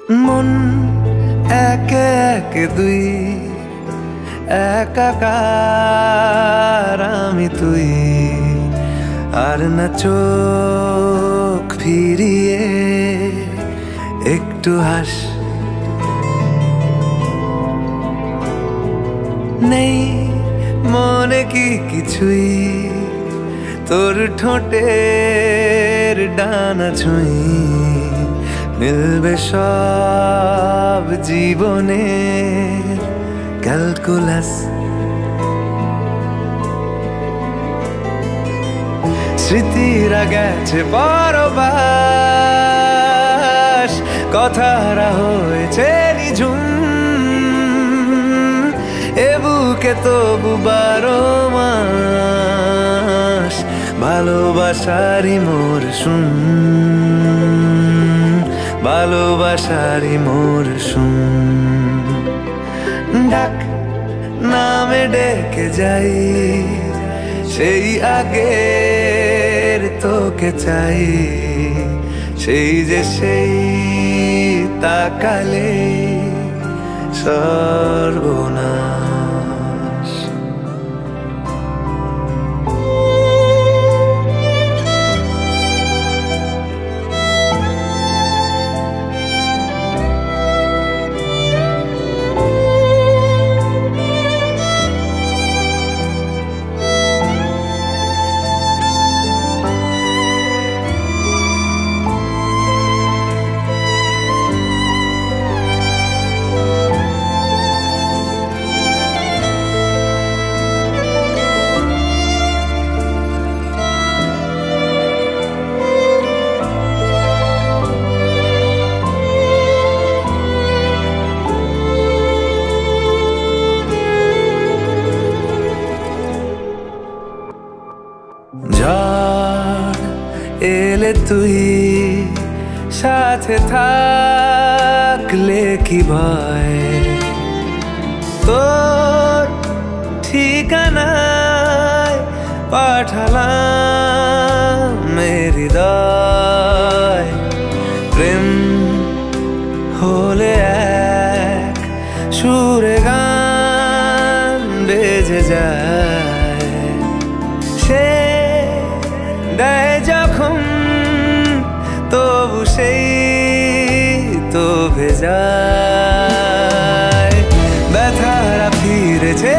মন একে একে দুই, একাকার আমি তুই, আর না চোখ ফিরিয়ে একটু হাস। নেই মনে কি কিছুই, তোর ঠোঁটের ডানা ছুঁই, মিলবে সব জীবনের ক্যালকুলাস। স্মৃতিরা গেছে পরবাস, কথারা হয়েছে নিঝুম, এ বুকে তবু 12 মাস ভালোবাসারই মরশুম, ভালোবাসারই মরশুম। ডাক নামে ডেকে যাই, সেই আগের তোকে চাই, সেই যে সেই তাকালে সর্বনাশ। ঝড় এলে তুই সাথে থাকলে কি ভয়, তোর ঠিকানায় পাঠালাম হৃদয়। প্রেম হলে এক সুরে গান বেজে যায়, সে দেয় যখন তবু সেই তো ভেজায়। ব্যথারা ফিরেছে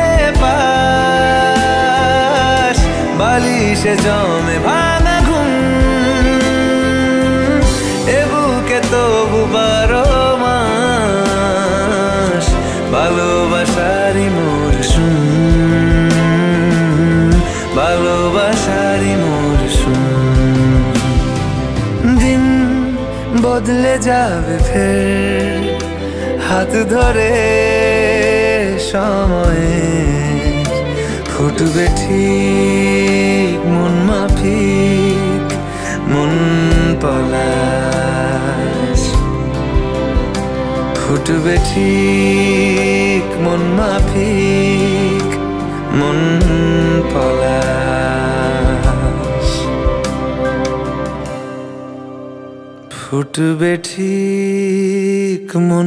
পাশ, বালিশে জমে ভাঙা ঘুম, এ বুকে তবু 12 মাস ভালোবাসারই মরশুম, ভালোবাসারই মরশুম। দিন বদলে যাবে ফের, হাত ধরে সময়ে ফুটবে ঠিক মন মাফিক মন পলাশ, ফুটবে ঠিক মন মাফিক মন পলাশ, ফুটবে ঠিক মন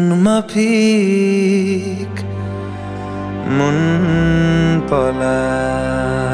মাফিক মন পলাশ।